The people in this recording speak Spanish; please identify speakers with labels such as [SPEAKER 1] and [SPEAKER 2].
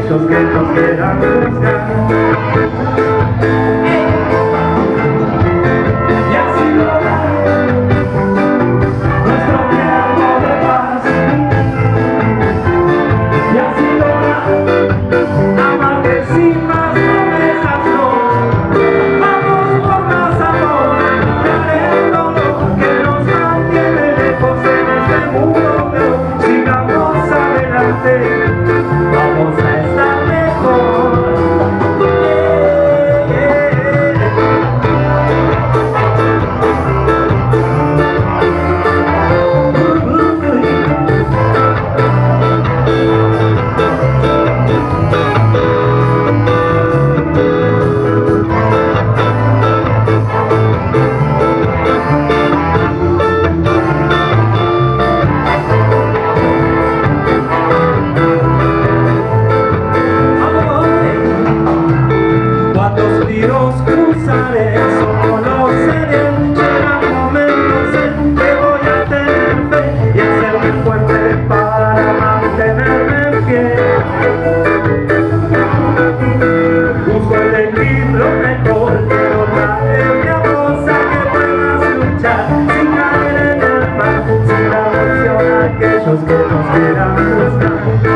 [SPEAKER 1] aquellos que nos quieran juzgar. Y así lograr nuestro tiempo de paz. Y así lograr amarte sin más promesas, no. Vamos por más amor, el dolor que nos mantiene lejos en este mundo, pero sigamos adelante. Vamos a estar mejor. ¿Cuántos tiros cruzaré? Solo lo sé bien. Llegan momentos en que voy a tener fe y hacerme fuerte para mantenerme fiel. Busco el equilibrio mejor, pero traerme a vos a que puedas luchar sin caer en el mal, sin la opción a aquellos que nos quieran juzgar.